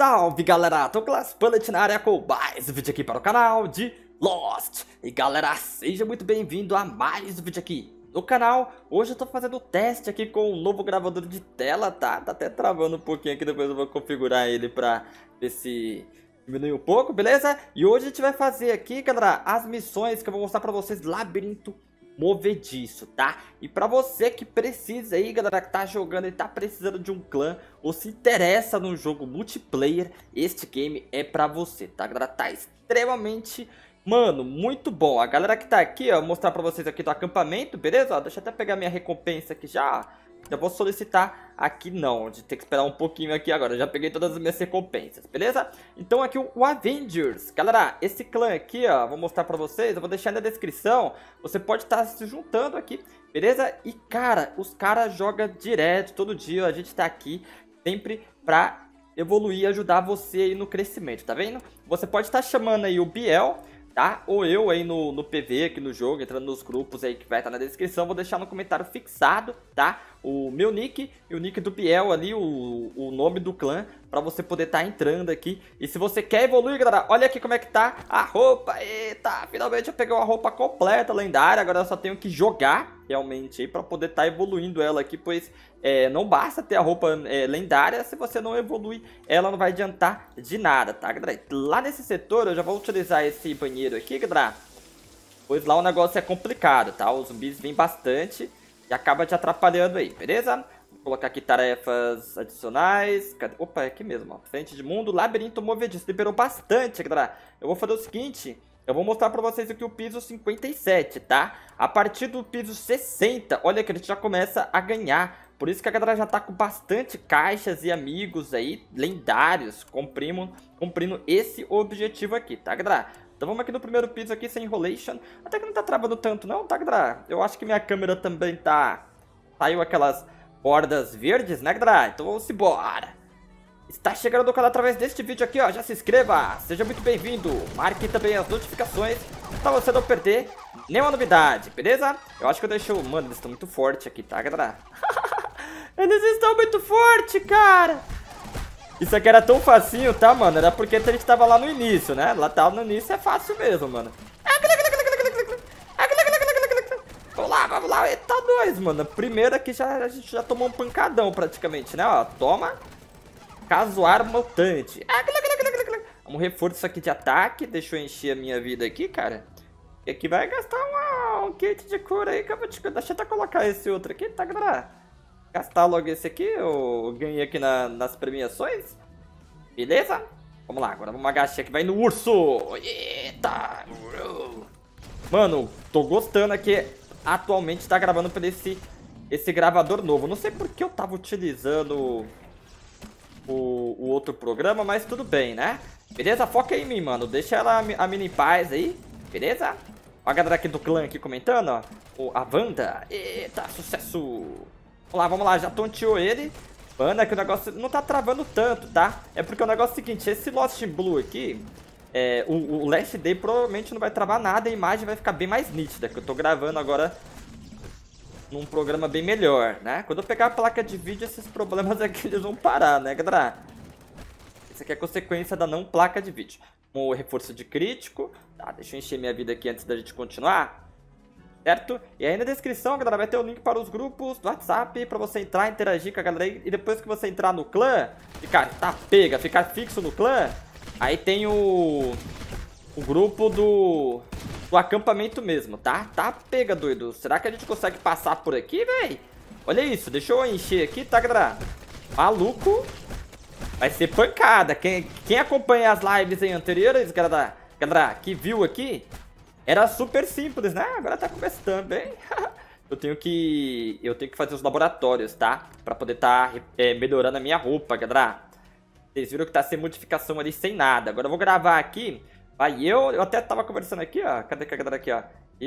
Salve galera, Douglas Bullet na área com mais um vídeo aqui para o canal de Lost. E galera, seja muito bem-vindo a mais um vídeo aqui no canal. Hoje eu tô fazendo o teste aqui com um novo gravador de tela, tá? Tá até travando um pouquinho aqui, depois eu vou configurar ele pra ver se diminui um pouco, beleza? E hoje a gente vai fazer aqui, galera, as missões que eu vou mostrar pra vocês, labirinto movediço, tá? E pra você que precisa aí, galera, que tá jogando e tá precisando de um clã ou se interessa num jogo multiplayer, este game é pra você, tá, galera? Tá extremamente, mano, muito bom. A galera que tá aqui, ó, vou mostrar pra vocês aqui do acampamento, beleza? Ó, deixa eu até pegar minha recompensa aqui já. Já vou solicitar aqui não, de ter que esperar um pouquinho aqui agora. Eu já peguei todas as minhas recompensas, beleza? Então aqui o Avengers. Galera, esse clã aqui, ó, vou mostrar pra vocês. Eu vou deixar na descrição. Você pode estar se juntando aqui, beleza? E cara, os caras jogam direto, todo dia. A gente tá aqui sempre pra evoluir e ajudar você aí no crescimento, tá vendo? Você pode estar chamando aí o Biel, tá? Ou eu aí no PV, aqui no jogo, entrando nos grupos aí que vai estar na descrição. Vou deixar no comentário fixado, tá? O meu nick e o nick do Biel ali, o nome do clã, pra você poder estar entrando aqui. E se você quer evoluir, galera, olha aqui como é que tá a roupa. Eita, finalmente eu peguei uma roupa completa, lendária. Agora eu só tenho que jogar realmente aí pra poder estar evoluindo ela aqui, pois não basta ter a roupa lendária, se você não evoluir, ela não vai adiantar de nada, tá, galera? Lá nesse setor eu já vou utilizar esse banheiro aqui, galera, pois lá o negócio é complicado, tá? Os zumbis vêm bastante e acaba te atrapalhando aí, beleza? Vou colocar aqui tarefas adicionais. Cadê? Opa, é aqui mesmo, ó. Frente de mundo, labirinto movediço. Liberou bastante, galera. Eu vou fazer o seguinte, eu vou mostrar pra vocês aqui o piso 57, tá? A partir do piso 60, olha que a gente já começa a ganhar. Por isso que a galera já tá com bastante caixas e amigos aí, lendários, cumprindo esse objetivo aqui, tá, galera? Então vamos aqui no primeiro piso aqui, sem enrolation. Até que não tá travando tanto não, tá, galera? Eu acho que minha câmera também tá... Saiu aquelas bordas verdes, né, galera? Então vamos embora. Está chegando no canal através deste vídeo aqui, ó. Já se inscreva, seja muito bem-vindo. Marque também as notificações pra você não perder nenhuma novidade, beleza? Eu acho que eu deixo... Mano, eles estão muito fortes aqui, tá, galera? Eles estão muito fortes, cara. Isso aqui era tão facinho, tá, mano? Era porque a gente tava lá no início, né? Lá tá no início é fácil mesmo, mano. Vamos lá. Eita, nós, mano. Primeiro aqui a gente já tomou um pancadão praticamente, né? Ó, toma. Casuar mutante. Vamos reforço aqui de ataque. Deixa eu encher a minha vida aqui, cara. E aqui vai gastar um kit de cura aí que eu vou te... Deixa eu até colocar esse outro aqui, tá, galera? Gastar logo esse aqui, eu ganhei aqui nas premiações. Beleza? Vamos lá, agora vamos agachar aqui, vai no urso. Eita! Mano, tô gostando aqui. Atualmente tá gravando por esse gravador novo. Não sei por que eu tava utilizando o outro programa, mas tudo bem, né? Beleza? Foca em mim, mano. Deixa ela a mina em paz aí. Beleza? Ó a galera aqui do clã aqui comentando, ó. A Wanda. Eita, sucesso! Vamos lá, já tonteou ele. Mano, é que o negócio não tá travando tanto, tá? É porque o negócio é o seguinte, esse Lost in Blue aqui, o Last Day provavelmente não vai travar nada, a imagem vai ficar bem mais nítida, que eu tô gravando agora num programa bem melhor, né? Quando eu pegar a placa de vídeo, esses problemas aqui eles vão parar, né, galera? Isso aqui é consequência da não placa de vídeo. Um reforço de crítico. Tá, deixa eu encher minha vida aqui antes da gente continuar. Certo? E aí na descrição, galera, vai ter o link para os grupos do WhatsApp pra você entrar, interagir com a galera aí. E depois que você entrar no clã, ficar fixo no clã, aí tem o grupo do acampamento mesmo, tá? Tá pega, doido. Será que a gente consegue passar por aqui, véi? Olha isso, deixa eu encher aqui, tá, galera? Maluco. Vai ser pancada. Quem acompanha as lives aí anteriores, galera, que viu aqui... Era super simples, né? Agora tá começando, hein? Eu tenho que fazer os laboratórios, tá? Pra poder tá melhorando a minha roupa, galera. Vocês viram que tá sem modificação ali, sem nada. Agora eu vou gravar aqui. Vai eu até tava conversando aqui, ó. Cadê a galera aqui, ó?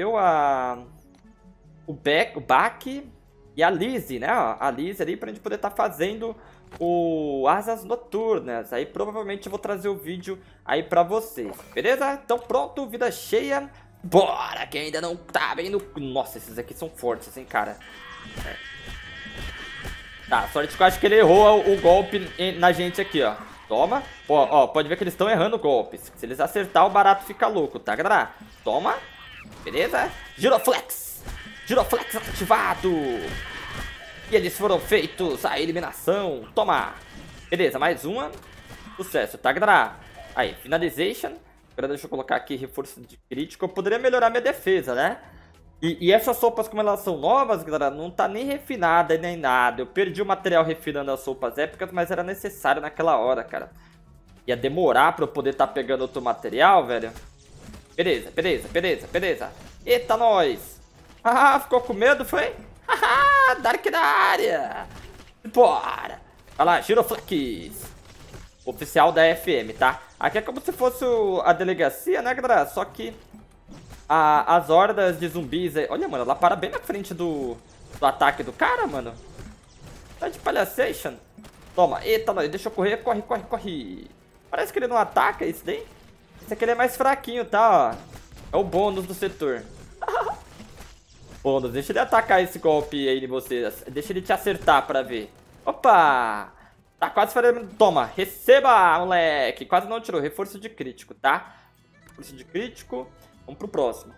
O Bak e a Lizzie, né? Ó, a Lizzie ali pra gente poder tá fazendo o Asas Noturnas. Aí provavelmente eu vou trazer o vídeo aí pra vocês, beleza? Então pronto, vida cheia. Bora, quem ainda não tá vendo... Nossa, esses aqui são fortes, hein, cara. Tá, sorte que eu acho que ele errou o golpe na gente aqui, ó. Toma. Ó, pode ver que eles estão errando golpes. Se eles acertar, o barato fica louco, tá, galera? Toma. Beleza? Giroflex. Giroflex ativado. E eles foram feitos a eliminação. Toma. Beleza, mais uma. Sucesso, tá, galera? Aí, finalization. Agora deixa eu colocar aqui reforço de crítico. Eu poderia melhorar minha defesa, né? E essas sopas, como elas são novas, galera, não tá nem refinada nem nada. Eu perdi o material refinando as sopas épicas, mas era necessário naquela hora, cara. Ia demorar pra eu poder tá pegando outro material, velho. Beleza, beleza, beleza, beleza. Eita, nós. Ah, ficou com medo, foi? Haha, Dark na área. Bora. Olha lá, Giroflex. Oficial da FM, tá? Aqui é como se fosse a delegacia, né, galera? Só que as hordas de zumbis aí... Olha, mano, ela para bem na frente do ataque do cara, mano. Tá de palhaçation. Toma, eita, nós. Deixa eu correr. Corre, corre, corre. Parece que ele não ataca isso daí. Esse aqui ele é mais fraquinho, tá? Ó. É o bônus do setor. Bônus, deixa ele atacar esse golpe aí de você. Deixa ele te acertar pra ver. Opa! Tá quase fazendo... Toma, receba, moleque. Quase não tirou. Reforço de crítico, tá? Reforço de crítico. Vamos pro próximo.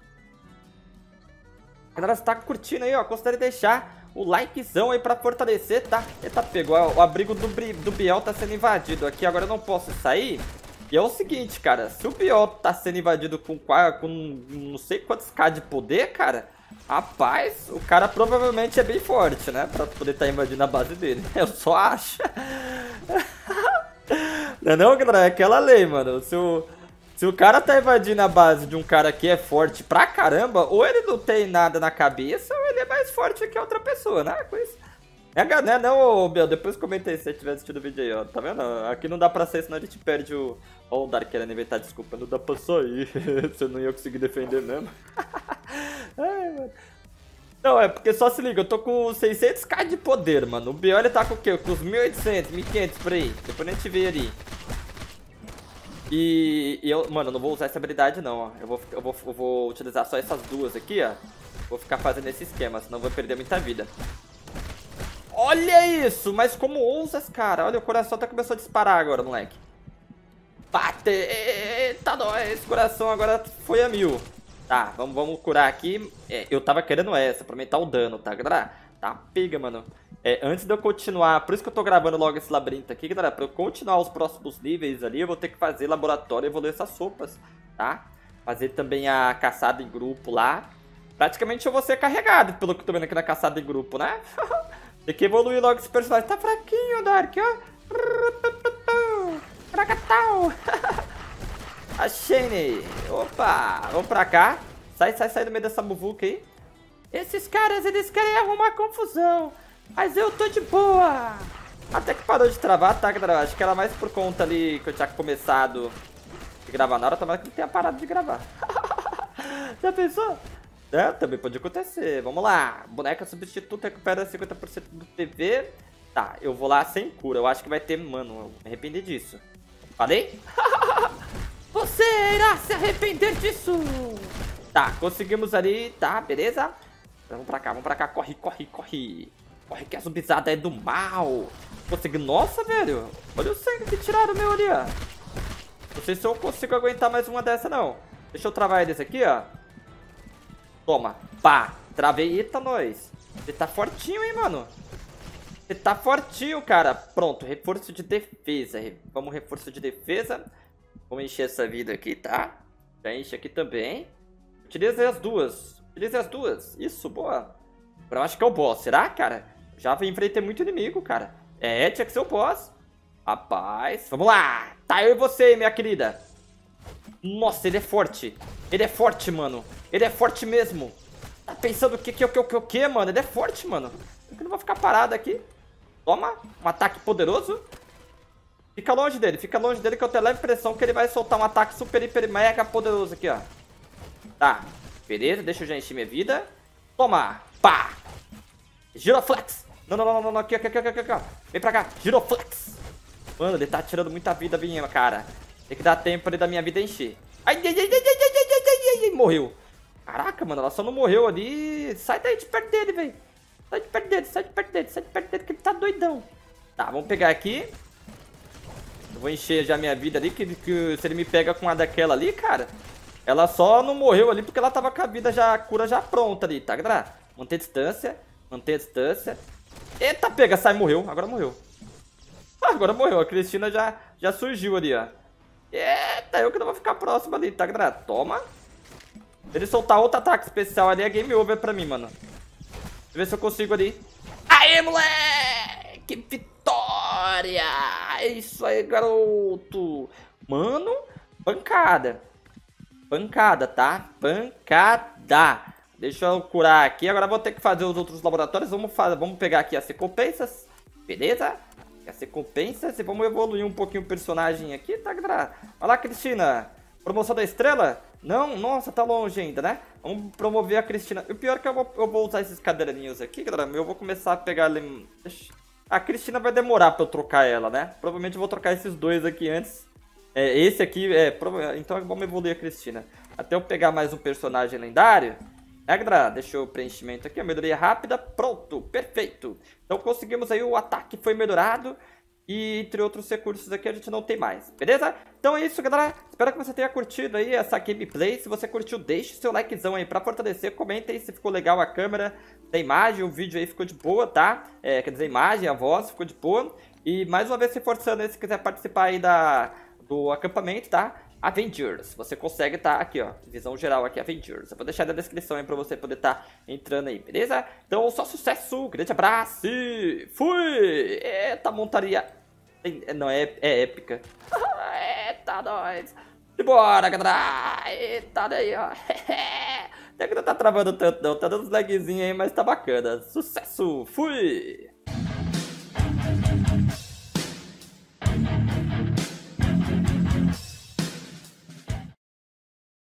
Galera, você tá curtindo aí, ó. Considere deixar o likezão aí pra fortalecer, tá? Eita, pegou. O abrigo do Biel tá sendo invadido aqui. Agora eu não posso sair. E é o seguinte, cara. Se o Biel tá sendo invadido com não sei quantos K de poder, cara... Rapaz, o cara provavelmente é bem forte, né? Pra poder estar invadindo a base dele. Eu só acho. Não é não, galera? É aquela lei, mano. Se o cara tá invadindo a base de um cara que é forte pra caramba, ou ele não tem nada na cabeça, ou ele é mais forte que a outra pessoa, né? Com isso. Né? Não, Biel, depois comenta aí se você tiver assistido o vídeo aí, ó. Tá vendo? Aqui não dá pra sair, senão a gente perde o... Ó, o Dark querendo inventar desculpa. Não dá pra sair. Você não ia conseguir defender mesmo. Ai, mano. Não, é porque só se liga, eu tô com 600k de poder, mano. O Biel ele tá com o quê? Com os 1800, 1500 por aí. Depois a gente vê ali. E eu, mano, eu não vou usar essa habilidade não, ó. Eu vou utilizar só essas duas aqui, ó. Vou ficar fazendo esse esquema, senão eu vou perder muita vida. Olha isso! Mas como ousas, cara? Olha, o coração até começou a disparar agora, moleque. Bate! Eita, nós! O coração agora foi a 1000. Tá, vamos curar aqui. Eu tava querendo essa, pra aumentar o dano, tá, galera? Tá, pega, mano. Antes de eu continuar, por isso que eu tô gravando logo esse labirinto aqui, galera. Pra eu continuar os próximos níveis ali, eu vou ter que fazer laboratório e evoluir essas sopas, tá? Fazer também a caçada em grupo lá. Praticamente eu vou ser carregado, pelo que eu tô vendo aqui na caçada em grupo, né? Tem que evoluir logo esse personagem. Tá fraquinho, Dark, ó. Fracatal. A Shane. Opa, vamos pra cá. Sai do meio dessa muvuca aí. Esses caras, eles querem arrumar confusão. Mas eu tô de boa. Até que parou de travar, tá, galera? Acho que era mais por conta ali que eu tinha começado de gravar na hora. Tomara que não tenha parado de gravar. Já pensou? Também pode acontecer. Vamos lá. Boneca substituta recupera 50% do PV. Tá, eu vou lá sem cura. Eu acho que vai ter... Mano, eu me arrependi disso. Falei? Você irá se arrepender disso. Tá, conseguimos ali. Tá, beleza. Vamos pra cá. Corre, corre, corre. Corre que a zumbizada é do mal. Consegui... Nossa, velho. Olha o sangue que tiraram meu ali, ó. Não sei se eu consigo aguentar mais uma dessa, não. Deixa eu travar eles aqui, ó. Toma. Pá. Travei. Eita, nós. Você tá fortinho, hein, mano. Você tá fortinho, cara. Pronto. Reforço de defesa. Vamos reforço de defesa. Vamos encher essa vida aqui, tá? Já enche aqui também. Utilize as duas. Utilize as duas. Isso, boa. Agora eu acho que é o boss. Será, cara? Já enfrentei muito inimigo, cara. Tinha que ser o boss. Rapaz. Vamos lá. Tá, eu e você, minha querida. Nossa, ele é forte. Ele é forte, mano. Ele é forte mesmo. Tá pensando o que, mano? Ele é forte, mano. Eu não vou ficar parado aqui. Toma. Um ataque poderoso. Fica longe dele que eu tenho a leve impressão que ele vai soltar um ataque super, hiper, mega poderoso aqui, ó. Tá. Beleza, deixa eu já encher minha vida. Toma. Pá. Giroflex. Não. Aqui. Vem pra cá. Giroflex. Mano, ele tá tirando muita vida, minha, cara. Tem que dar tempo ali da minha vida encher. Ai. Morreu. Caraca, mano, ela só não morreu ali. Sai daí de perto dele, velho. Sai de perto dele que ele tá doidão. Tá, vamos pegar aqui. Vou encher já minha vida ali, que se ele me pega com a daquela ali, cara, ela só não morreu ali porque ela tava com a vida já, a cura já pronta ali, tá, galera? Manter distância, manter distância. Eita, pega, sai, morreu, agora morreu. Agora morreu, a Cristina já surgiu ali, ó. Eita, eu que não vou ficar próximo ali, tá, galera? Toma. Se ele soltar outro ataque especial ali, é game over pra mim, mano. Deixa eu ver se eu consigo ali. Aê, moleque! Vitória! É isso aí, garoto! Mano, pancada. Pancada, tá? Pancada. Deixa eu curar aqui. Agora vou ter que fazer os outros laboratórios. Vamos pegar aqui as recompensas. Beleza? As recompensas. E vamos evoluir um pouquinho o personagem aqui, tá, galera? Olha lá, Cristina. Promoção da estrela? Não? Nossa, tá longe ainda, né? Vamos promover a Cristina. E o pior é que eu vou usar esses caderninhos aqui, galera. Eu vou começar a pegar... A Cristina vai demorar pra eu trocar ela, né? Provavelmente eu vou trocar esses dois aqui antes. Esse aqui, então vamos evoluir a Cristina. Até eu pegar mais um personagem lendário. Galera, deixa eu preenchimento aqui, a melhoria rápida, pronto, perfeito. Então conseguimos aí, o ataque foi melhorado. E entre outros recursos aqui a gente não tem mais, beleza? Então é isso, galera. Espero que você tenha curtido aí essa gameplay. Se você curtiu, deixe seu likezão aí pra fortalecer. Comenta aí se ficou legal a câmera da imagem. O vídeo aí ficou de boa, tá? Quer dizer, a imagem, a voz ficou de boa. E mais uma vez, reforçando aí, se quiser participar aí do acampamento, tá? Avengers, você consegue tá aqui, ó, visão geral aqui, Avengers. Eu vou deixar na descrição aí pra você poder tá entrando aí, beleza? Então, só sucesso, grande abraço e fui! Eita, montaria... Não, é épica. Eita, nós! E bora, galera! Eita, daí, ó. Até que não tá travando tanto não, tá dando uns lagzinhos aí, mas tá bacana. Sucesso, fui!